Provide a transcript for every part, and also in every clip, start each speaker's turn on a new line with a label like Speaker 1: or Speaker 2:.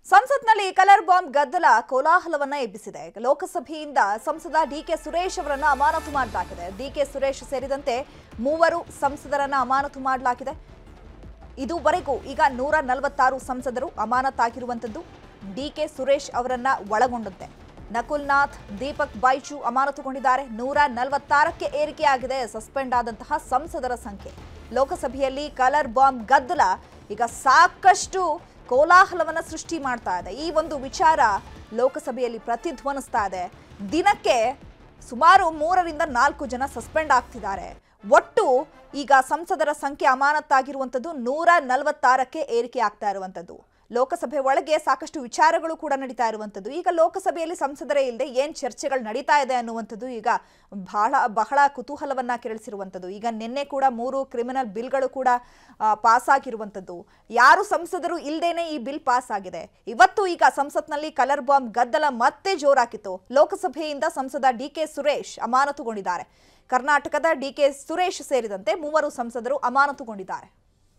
Speaker 1: ಸಂಸತ್ನಲ್ಲಿ colour bomb ಗದ್ದಲ ಕೋಲಾಹಲವನ್ನ ಎಬ್ಬಿಸಿದೆ. ಲೋಕಸಭೆಯಿಂದ ಸಂಸದ ಡಿಕೆ ಸುರೇಶ್ ಅವರನ್ನ ಅಮಾನತು ಮಾಡಲಾಗಿದೆ. ಡಿಕೆ ಸುರೇಶ್ ಸೇರಿದಂತೆ 3 ಸಂಸದರನ್ನ ಅಮಾನತು ಮಾಡಲಾಗಿದೆ. ಇದುವರೆಗೂ ಈಗ 146 ಸಂಸದರು ಅಮಾನತಾಗಿರುವಂತದ್ದು ಡಿಕೆ ಸುರೇಶ್ ಅವರನ್ನ ಒಳಗೊಂಡಂತೆ. ನಕುಲ್ ನಾಥ್, ದೀಪಕ್ ಬೈಜು ಅಮಾನತುಗೊಂಡಿದ್ದಾರೆ. 146ಕ್ಕೆ ಏರಿಕೆಯಾಗಿದೆ ಸಸ್ಪೆಂಡ್ ಆದಂತಹ ಸಂಸದರ ಸಂಖ್ಯೆ. ಲೋಕಸಭೆಯಲ್ಲಿ ಕಲರ್ ಬಾಂಬ್ ಗದ್ದಲ ಈಗ ಸಾಕಷ್ಟು ಕೋಲಾಹಲವನ್ನ ಸೃಷ್ಟಿ ಮಾಡ್ತಾ ಇದೆ. ಈ ಒಂದು ವಿಚಾರ ಲೋಕಸಭೆಯಲ್ಲಿ ಪ್ರತಿಧ್ವನಿಸ್ತಾ ಇದೆ. ದಿನಕ್ಕೆ ಸುಮಾರು 3 ರಿಂದ 4 ಜನ ಸಸ್ಪೆಂಡ್ ಆಗ್ತಿದ್ದಾರೆ. ಒಟ್ಟು ಈಗ ಸಂಸದರ ಸಂಖ್ಯೆ ಅಮಾನತಾಗಿರುವಂತದ್ದು 146ಕ್ಕೆ ಏರಿಕೆ ಆಗ್ತಾ ಇರುವಂತದ್ದು. ಲೋಕಸಭೆ ಒಳಗೆ ಸಾಕಷ್ಟು ವಿಚಾರಗಳು ಕೂಡ ನಡೀತಾ ಇರುವಂತದ್ದು. ಈಗ ಲೋಕಸಭೆಯಲ್ಲಿ ಸಂಸದರೇ ಇಲ್ಲದೆ ಏನ್ ಚರ್ಚೆಗಳು ನಡೀತಾ ಇದೆ ಅನ್ನುವಂಥದ್ದು ಈಗ ಬಹಳ ಕುತೂಹಲವನ್ನ ಕೆರಳಿಸಿರುವಂತದ್ದು. ಈಗ ನಿನ್ನೆ ಕೂಡ 3 ಕ್ರಿಮಿನಲ್ ಬಿಲ್ಗಳು ಕೂಡ ಪಾಸ್ ಆಗಿರುವಂತದ್ದು. ಯಾರು ಸಂಸದರು ಇಲ್ಲದೇನೆ ಈ ಬಿಲ್ ಪಾಸ್ ಆಗಿದೆ. ಇವತ್ತು ಈಗ ಸಂಸತ್ನಲ್ಲಿ ಕಲರ್ ಬಾಂಬ್ ಗದ್ದಲ ಮತ್ತೆ ಜೋರಾಕಿತ್ತು. ಲೋಕಸಭೆಯಿಂದ ಸಂಸದ ಡಿಕೆ ಸುರೇಶ್ ಅಮಾನತುಗೊಂಡಿದ್ದಾರೆ. ಕರ್ನಾಟಕದ ಡಿಕೆ ಸುರೇಶ್ ಸೇರಿದಂತೆ 3 ಸಂಸದರು ಅಮಾನತುಗೊಂಡಿದ್ದಾರೆ.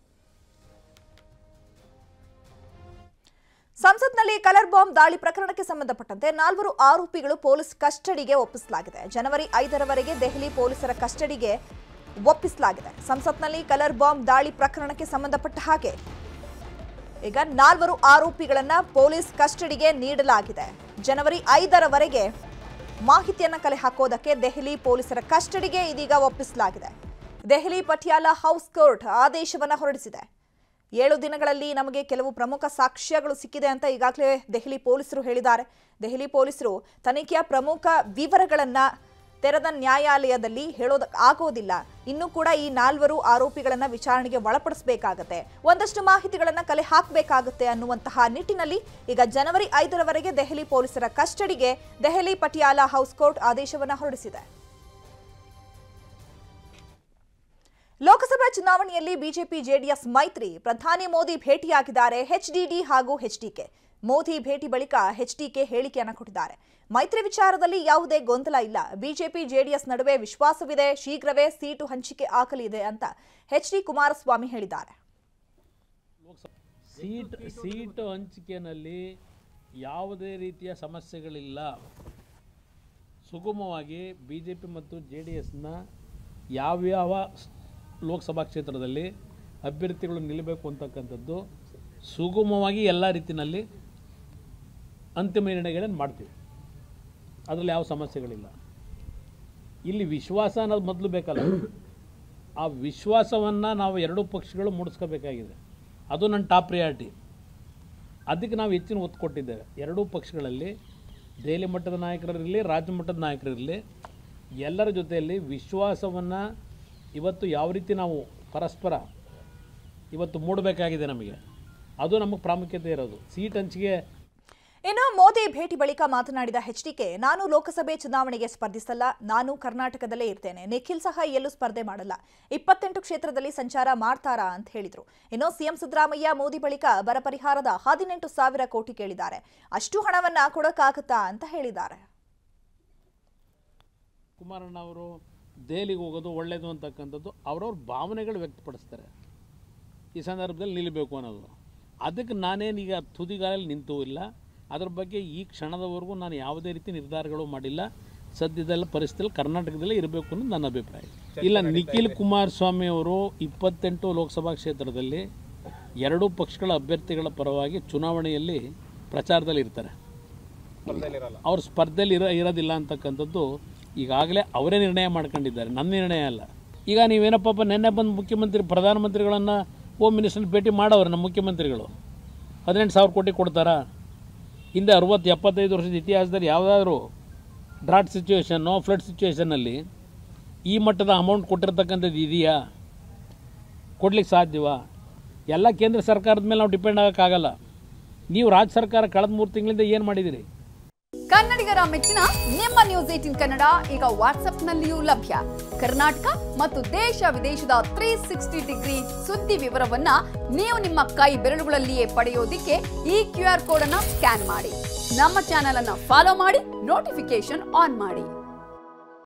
Speaker 1: ಸಂಸತ್ನಲ್ಲಿ ಕಲರ್ ಬಾಂಬ್ ದಾಳಿ ಪ್ರಕರಣಕ್ಕೆ ಸಂಬಂಧಪಟ್ಟಂತೆ 4 ಆರೋಪಿಗಳು ಪೊಲೀಸ್ ಕಸ್ಟಡಿಗೆ ಒಪ್ಪಿಸಲಾಗಿದೆ. ಜನವರಿ 5ರವರೆಗೆ ದೆಹಲಿ ಪೊಲೀಸರ ಕಸ್ಟಡಿಗೆ ಒಪ್ಪಿಸಲಾಗಿದೆ. ಸಂಸತ್ನಲ್ಲಿ ಕಲರ್ ಬಾಂಬ್ ದಾಳಿ ಪ್ರಕರಣಕ್ಕೆ ಸಂಬಂಧಪಟ್ಟ ಹಾಗೆ ಈಗ 4 ಆರೋಪಿಗಳನ್ನ ಪೊಲೀಸ್ ಕಸ್ಟಡಿಗೆ ನೀಡಲಾಗಿದೆ. ಜನವರಿ 5ರವರೆಗೆ ಮಾಹಿತಿಯನ್ನ ಕಲೆ ಹಾಕೋದಕ್ಕೆ ದೆಹಲಿ ಪೊಲೀಸರ ಕಸ್ಟಡಿಗೆ ಇದೀಗ ಒಪ್ಪಿಸಲಾಗಿದೆ. ದೆಹಲಿ ಪಟಿಯಾಲ ಹೌಸ್ ಕೋರ್ಟ್ ಆದೇಶವನ್ನ ಹೊರಡಿಸಿದೆ. 7 ದಿನಗಳಲ್ಲಿ ನಮಗೆ ಕೆಲವು ಪ್ರಮುಖ ಸಾಕ್ಷ್ಯಗಳು ಸಿಕ್ಕಿದೆ ಅಂತ ಈಗಾಗಲೇ ದೆಹಲಿ ಪೊಲೀಸರು ಹೇಳಿದ್ದಾರೆ. ದೆಹಲಿ ಪೊಲೀಸರು ತನಿಖೆಯ ಪ್ರಮುಖ ವಿವರಗಳನ್ನ ತೆರೆದ ನ್ಯಾಯಾಲಯದಲ್ಲಿ ಹೇಳೋದಕ್ಕಾಗೋದಿಲ್ಲ. ಇನ್ನು ಕೂಡ ಈ 4 ಆರೋಪಿಗಳನ್ನ ವಿಚಾರಣೆಗೆ ಒಳಪಡಿಸಬೇಕಾಗತ್ತೆ, ಒಂದಷ್ಟು ಮಾಹಿತಿಗಳನ್ನ ಕಲೆ ಹಾಕಬೇಕಾಗುತ್ತೆ ಅನ್ನುವಂತಹ ನಿಟ್ಟಿನಲ್ಲಿ ಈಗ ಜನವರಿ 5ರವರೆಗೆ ದೆಹಲಿ ಪೊಲೀಸರ ಕಸ್ಟಡಿಗೆ ದೆಹಲಿ ಪಟಿಯಾಲ ಹೌಸ್ ಕೋರ್ಟ್ ಆದೇಶವನ್ನ ಹೊರಡಿಸಿದೆ. ಲೋಕಸಭಾ ಚುನಾವಣೆಯಲ್ಲಿ ಬಿಜೆಪಿ ಜೆಡಿಎಸ್ ಮೈತ್ರಿ. ಪ್ರಧಾನಿ ಮೋದಿ ಭೇಟಿಯಾಗಿದ್ದಾರೆ ಎಚ್ಡಿಡಿ ಹಾಗೂ ಎಚ್ಡಿಕೆ. ಮೋದಿ ಭೇಟಿ ಬಳಿಕ ಎಚ್ಡಿಕೆ ಹೇಳಿಕೆಯನ್ನು ಕೊಟ್ಟಿದ್ದಾರೆ. ಮೈತ್ರಿ ವಿಚಾರದಲ್ಲಿ ಯಾವುದೇ ಗೊಂದಲ ಇಲ್ಲ. ಬಿಜೆಪಿ ಜೆಡಿಎಸ್ ನಡುವೆ ವಿಶ್ವಾಸವಿದೆ. ಶೀಘ್ರವೇ ಸೀಟು ಹಂಚಿಕೆ ಆಗಲಿದೆ ಅಂತ ಎಚ್ಡಿ ಕುಮಾರಸ್ವಾಮಿ ಹೇಳಿದ್ದಾರೆ.
Speaker 2: ಸೀಟು ಹಂಚಿಕೆಯಲ್ಲಿ ಯಾವುದೇ ರೀತಿಯ ಸಮಸ್ಯೆಗಳಿಲ್ಲ. ಸುಗಮವಾಗಿ ಬಿಜೆಪಿ ಮತ್ತು ಜೆಡಿಎಸ್ನ ಯಾವ್ಯಾವ ಲೋಕಸಭಾ ಕ್ಷೇತ್ರದಲ್ಲಿ ಅಭ್ಯರ್ಥಿಗಳು ನಿಲ್ಲಬೇಕು ಅಂತಕ್ಕಂಥದ್ದು ಸುಗಮವಾಗಿ ಎಲ್ಲ ರೀತಿಯಲ್ಲಿ ಅಂತಿಮ ನಿರ್ಣಯಗಳನ್ನು ಮಾಡ್ತೀವಿ. ಅದರಲ್ಲಿ ಯಾವ ಸಮಸ್ಯೆಗಳಿಲ್ಲ. ಇಲ್ಲಿ ವಿಶ್ವಾಸ ಅನ್ನೋದು ಮೊದಲು ಬೇಕಲ್ಲ. ಆ ವಿಶ್ವಾಸವನ್ನು ನಾವು 2 ಪಕ್ಷಗಳು ಮೂಡಿಸ್ಕೋಬೇಕಾಗಿದೆ. ಅದು ನನ್ನ ಟಾಪ್ ಪ್ರಿಯಾರಿಟಿ. ಅದಕ್ಕೆ ನಾವು ಹೆಚ್ಚಿನ ಒತ್ತು ಕೊಟ್ಟಿದ್ದೇವೆ. 2 ಪಕ್ಷಗಳಲ್ಲಿ ದೆಹಲಿ ಮಟ್ಟದ ನಾಯಕರಿರಲಿ, ರಾಜ್ಯ ಮಟ್ಟದ ನಾಯಕರಿರಲಿ, ಎಲ್ಲರ ಜೊತೆಯಲ್ಲಿ ವಿಶ್ವಾಸವನ್ನು ಇವತ್ತು ಯಾವ ರೀತಿ ನಾವು ಪರಸ್ಪರ ಇವತ್ತು ಮೂಡಬೇಕಾಗಿದೆ ನಮಗೆ, ಅದು ನಮಗೆ ಪ್ರಾಮುಖ್ಯತೆ ಇರೋದು. ಸೀಟ್ ಹಂಚಿಕೆ.
Speaker 1: ಇನ್ನು ಮೋದಿ ಭೇಟಿ ಬಳಿಕ ಮಾತನಾಡಿದ ಎಚ್ಡಿಕೆ, ನಾನು ಲೋಕಸಭೆ ಚುನಾವಣೆಗೆ ಸ್ಪರ್ಧಿಸಲ್ಲ, ನಾನು ಕರ್ನಾಟಕದಲ್ಲೇ ಇರ್ತೇನೆ. ನಿಖಿಲ್ ಸಹ ಎಲ್ಲೂ ಸ್ಪರ್ಧೆ ಮಾಡಲ್ಲ. 28 ಕ್ಷೇತ್ರದಲ್ಲಿ ಸಂಚಾರ ಮಾಡ್ತಾರಾ ಅಂತ ಹೇಳಿದ್ರು. ಇನ್ನು ಸಿಎಂ ಸಿದ್ದರಾಮಯ್ಯ ಮೋದಿ ಬಳಿಕ ಬರ ಪರಿಹಾರದ 18,000 ಕೋಟಿ ಕೇಳಿದ್ದಾರೆ. ಅಷ್ಟು ಹಣವನ್ನ ಕೊಡಕ್ಕಾಗತ್ತಾ ಅಂತ ಹೇಳಿದ್ದಾರೆ.
Speaker 2: ಕುಮಾರಣ್ಣ ಅವರು ದೆಹಲಿಗೆ ಹೋಗೋದು ಒಳ್ಳೆಯದು ಅಂತಕ್ಕಂಥದ್ದು ಅವ್ರವ್ರ ಭಾವನೆಗಳು ವ್ಯಕ್ತಪಡಿಸ್ತಾರೆ. ಈ ಸಂದರ್ಭದಲ್ಲಿ ನಿಲ್ಲಬೇಕು ಅನ್ನೋದು. ಅದಕ್ಕೆ ನಾನೇನೀಗ ತುದಿಗಾಲಲ್ಲಿ ನಿಂತೂ ಇಲ್ಲ. ಅದ್ರ ಬಗ್ಗೆ ಈ ಕ್ಷಣದವರೆಗೂ ನಾನು ಯಾವುದೇ ರೀತಿ ನಿರ್ಧಾರಗಳು ಮಾಡಿಲ್ಲ. ಸದ್ಯದಲ್ಲ ಪರಿಸ್ಥಿತಿಯಲ್ಲಿ ಕರ್ನಾಟಕದಲ್ಲೇ ಇರಬೇಕು ಅನ್ನೋದು ನನ್ನ ಅಭಿಪ್ರಾಯ. ಇಲ್ಲ, ನಿಖಿಲ್ ಕುಮಾರಸ್ವಾಮಿ ಅವರು 28 ಲೋಕಸಭಾ ಕ್ಷೇತ್ರದಲ್ಲಿ 2 ಪಕ್ಷಗಳ ಅಭ್ಯರ್ಥಿಗಳ ಪರವಾಗಿ ಚುನಾವಣೆಯಲ್ಲಿ ಪ್ರಚಾರದಲ್ಲಿ ಇರ್ತಾರೆ. ಅವ್ರ ಸ್ಪರ್ಧೆಯಲ್ಲಿ ಇರೋದಿಲ್ಲ ಅಂತಕ್ಕಂಥದ್ದು ಈಗಾಗಲೇ ಅವರೇ ನಿರ್ಣಯ ಮಾಡ್ಕೊಂಡಿದ್ದಾರೆ, ನನ್ನ ನಿರ್ಣಯ ಅಲ್ಲ. ಈಗ ನೀವೇನಪ್ಪ ನೆನ್ನೆ ಬಂದು ಪ್ರಧಾನಮಂತ್ರಿಗಳನ್ನು ಹೋಮ್ ಮಿನಿಸ್ಟರ್ ಭೇಟಿ ಮಾಡೋರು. ನಮ್ಮ ಮುಖ್ಯಮಂತ್ರಿಗಳು 18,000 ಕೋಟಿ ಕೊಡ್ತಾರಾ? ಹಿಂದೆ 60-75 ವರ್ಷದ ಇತಿಹಾಸದಲ್ಲಿ ಯಾವುದಾದ್ರೂ ಡ್ರಾಟ್ ಸಿಚುವೇಶನ್ನು, ಫ್ಲಡ್ ಸಿಚುವೇಶನ್ನಲ್ಲಿ ಈ ಮಟ್ಟದ ಅಮೌಂಟ್ ಕೊಟ್ಟಿರ್ತಕ್ಕಂಥದ್ದು ಇದೆಯಾ? ಕೊಡ್ಲಿಕ್ಕೆ ಸಾಧ್ಯವಾ? ಎಲ್ಲ ಕೇಂದ್ರ ಸರ್ಕಾರದ ಮೇಲೆ ನಾವು ಡಿಪೆಂಡ್ ಆಗೋಕ್ಕಾಗಲ್ಲ. ನೀವು ರಾಜ್ಯ ಸರ್ಕಾರ ಕಳೆದ 3 ತಿಂಗಳಿಂದ ಏನು ಮಾಡಿದಿರಿ?
Speaker 3: ಕನ್ನಡಿಗರ ಮೆಚ್ಚಿನ ನಿಮ್ಮ ನ್ಯೂಸ್ 18 ಕನ್ನಡ ಈಗ ವಾಟ್ಸ್ಆಪ್ನಲ್ಲಿಯೂ ಲಭ್ಯ. ಕರ್ನಾಟಕ ಮತ್ತು ದೇಶ ವಿದೇಶದ 360 ಡಿಗ್ರಿ ಸುದ್ದಿ ವಿವರವನ್ನ ನೀವು ನಿಮ್ಮ ಕೈ ಬೆರಳುಗಳಲ್ಲಿಯೇ ಪಡೆಯೋದಿಕ್ಕೆ ಈ QR ಕೋಡ್ ಅನ್ನು ಸ್ಕ್ಯಾನ್ ಮಾಡಿ. ನಮ್ಮ ಚಾನೆಲ್ ಅನ್ನು ಫಾಲೋ ಮಾಡಿ, ನೋಟಿಫಿಕೇಶನ್ ಆನ್ ಮಾಡಿ.